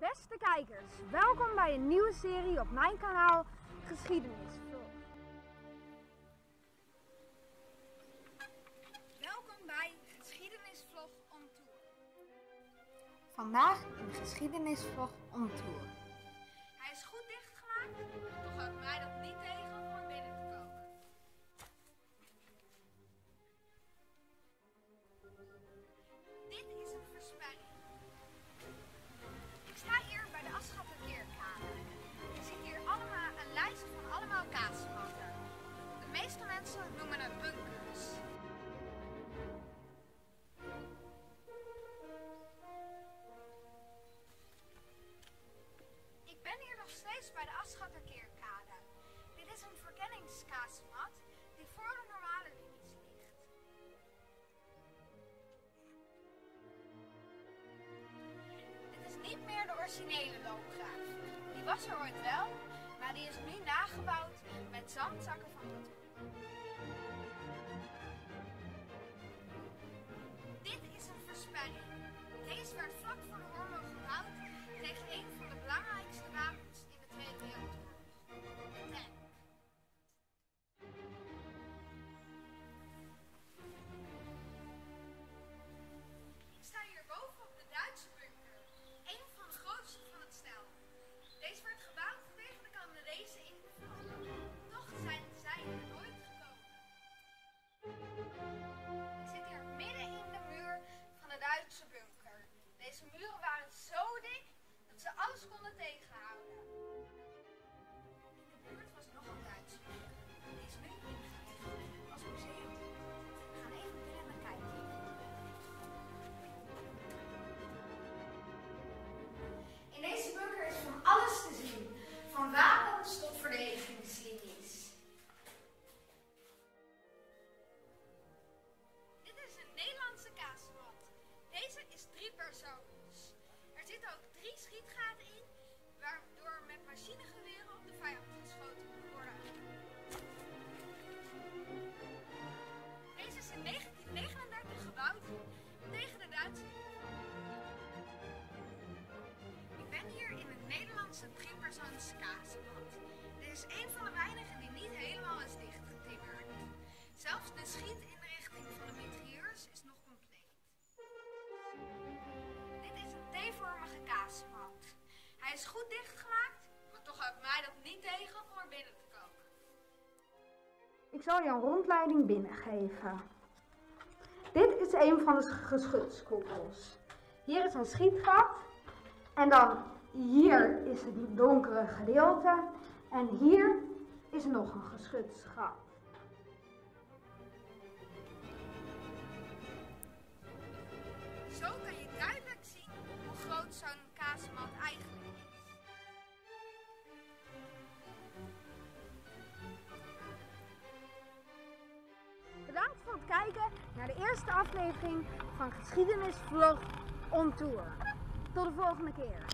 Beste kijkers, welkom bij een nieuwe serie op mijn kanaal Geschiedenisvlog. Welkom bij Geschiedenisvlog on Tour. Vandaag in de Geschiedenisvlog on Tour. Hij is goed dichtgemaakt, toch houdt mij dat niet tegen om er binnen te komen. Dit is een versperring. Ik sta hier bij de Asschatterkeerkade. Je ziet hier allemaal een lijst van allemaal kasematten. De meeste mensen noemen het bunkers. Ik ben hier nog steeds bij de Asschatterkeerkade. Dit is een verkenningskasemat die voor de normale linies ligt. Dit is niet meer de originele loopgraaf. Die was er ooit wel, maar die is nu nagebouwd met zandzakken van beton. Dit is een versperring. Deze werd vlak voor de oorlog gebouwd tegen een van de belangrijkste wapens in de Tweede Wereldoorlog, de tank. Ik sta hier boven op de Duitse bunker, een van de grootste van het stel. Deze werd gebouwd tegen de Canadezen ingeval. Toch zijn zij er nooit gekomen. Ik zit hier midden in de muur van de Duitse bunker. Deze muren waren zo dik dat ze alles konden tegenhouden. In de buurt was nog een Duitse bunker. Die is nu ingericht als museum. We gaan even binnen naar kijken. In deze bunker is van alles te zien. Van wapens tot verdedigingslinies. Dit is een Nederlandse kasemat. Deze is 3 persoons. Er zitten ook 3 schietgaten in, waardoor met machinegeweren op de vijand geschoten kan worden. Deze is in 1939 gebouwd tegen de Duitse inval. Ik ben hier in een Nederlandse 3-persoons kasemat. Dit is een van de weinigen die niet helemaal is dichtgetimmerd. Zelfs de schietinrichting van de mitrailleurs is nog compleet. Dit is een T-vormige kasemat. Hij is goed dichtgemaakt, maar toch houdt mij dat niet tegen om er binnen te komen. Ik zal je een rondleiding binnengeven. Dit is een van de geschutskoepels. Hier is een schietgat en dan hier is het donkere gedeelte en hier is nog een geschutsgat. Zo kan je duidelijk zien hoe groot zo'n kasemat eigenlijk is. Bedankt voor het kijken naar de eerste aflevering van Geschiedenisvlog on Tour. Tot de volgende keer.